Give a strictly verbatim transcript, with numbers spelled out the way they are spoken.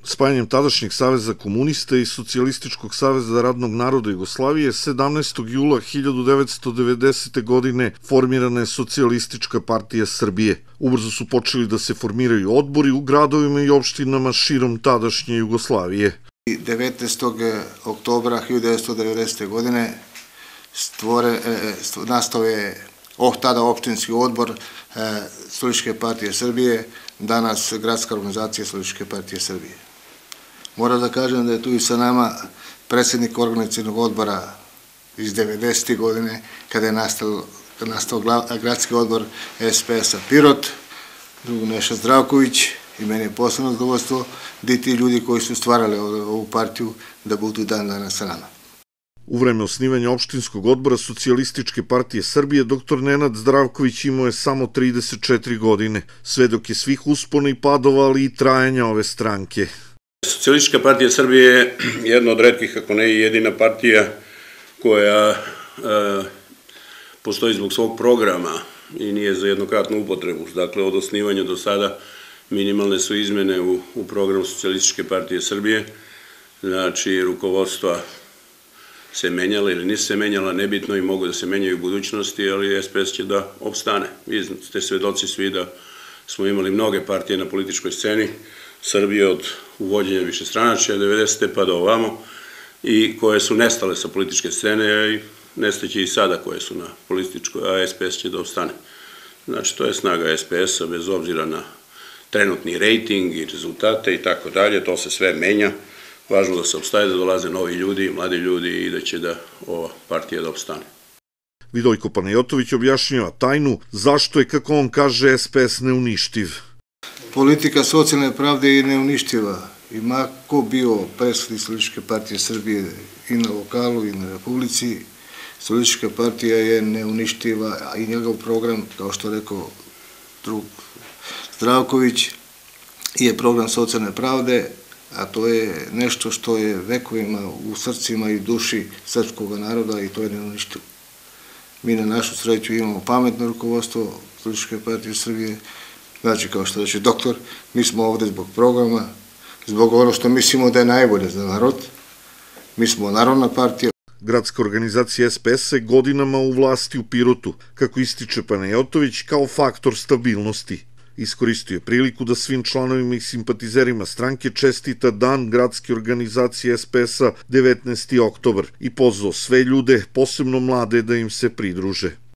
Spajanjem tadašnjeg Saveza komunista i Socijalističkog saveza radnog naroda Jugoslavije sedamnaestog jula hiljadu devetsto devedesete. godine formirana je Socijalistička partija Srbije. Ubrzo su počeli da se formiraju odbori u gradovima i opštinama širom tadašnje Jugoslavije. devetnaestog oktobra hiljadu devetsto devedesete. godine stvore, nastao je oh, tada opštinski odbor Socijalističke partije Srbije, danas gradska organizacija Socijalističke partije Srbije. Moram da kažem da je tu i sa nama predsjednik organizacionog odbora iz devedesetih. godine, kada je nastao, nastao gradski odbor S P S-a Pirot, drug Neša Zdravković, i meni je posebno zadovoljstvo da i ti ljudi koji su stvarali ovu partiju da budu dan danas sa nama. U vreme osnivanja opštinskog odbora Socijalističke partije Srbije doktor Nenad Zdravković imao je samo trideset četiri godine, sve dok je svih uspona i padova, ali i trajanja ove stranke. Socijalistička partija Srbije je jedna od retkih, ako ne i jedina partija koja e, postoji zbog svog programa i nije za jednokratnu upotrebu. Dakle, od osnivanja do sada minimalne su izmene u, u programu Socijalističke partije Srbije, znači rukovodstva se menjala ili nisu se menjala, nebitno, i mogu da se menjaju u budućnosti, ali S P S će da opstane. Vi ste svedoci svi da smo imali mnoge partije na političkoj sceni Srbije od uvođenja višestranačja devedesete. pa do ovamo, i koje su nestale sa političke scene i nestaće i sada koje su na političkoj, a S P S će da opstane. Znači, to je snaga S P S-a bez obzira na trenutni rejting i rezultate i tako dalje, to se sve menja. Važno da se opstaje, da dolaze novi ljudi, mladi ljudi i da će da ova partija da opstane. Vidojko Panajotović objašnjava tajnu zašto je, kako on kaže, S P S neuništiv. Politika socijalne pravde je neuništiva. I ma ko bio predsednik Socijalističke partije Srbije i na lokalu i na Republici, Socijalistička partija je neuništiva, a i njegov program, kao što rekao drug Zdravković, je program socijalne pravde, a to je nešto što je vekovima u srcima i duši srpskog naroda i to je neuništivo. Mi na našu sreću imamo pametno rukovodstvo Socijalističke partije Srbije, znači, kao što reče doktor, mi smo ovde zbog programa, zbog ono što mislimo da je najbolje za narod. Mi smo narodna partija. Gradska organizacija S P S je godinama u vlasti u Pirotu, kako ističe Panajotović, kao faktor stabilnosti. Iskoristio je priliku da svim članovima i simpatizerima stranke čestita dan gradske organizacije S P S-a devetnaesti oktobar i pozvao sve ljude, posebno mlade, da im se pridruže.